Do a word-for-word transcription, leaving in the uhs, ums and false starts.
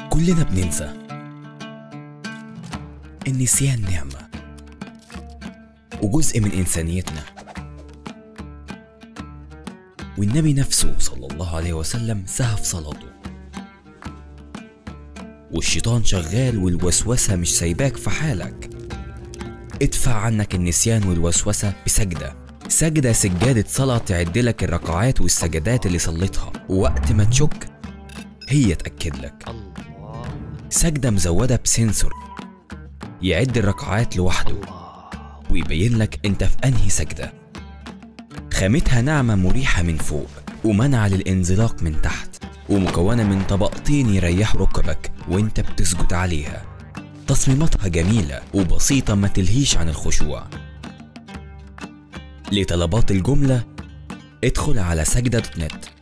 كلنا بننسى. النسيان نعمة وجزء من إنسانيتنا، والنبي نفسه صلى الله عليه وسلم سهى في صلاته، والشيطان شغال والوسوسة مش سايباك في حالك. ادفع عنك النسيان والوسوسة بسجدة، سجدة سجادة صلاة تعدلك الركعات والسجدات اللي صليتها، ووقت ما تشك هي تأكد لك. سجدة مزودة بسنسور يعد الركعات لوحده ويبين لك انت في انهي سجدة. خامتها ناعمة مريحة من فوق ومنع للانزلاق من تحت، ومكونة من طبقتين يريحوا ركبك وانت بتسجد عليها. تصميماتها جميلة وبسيطة ما تلهيش عن الخشوع. لطلبات الجملة ادخل على سجدة دوت نت.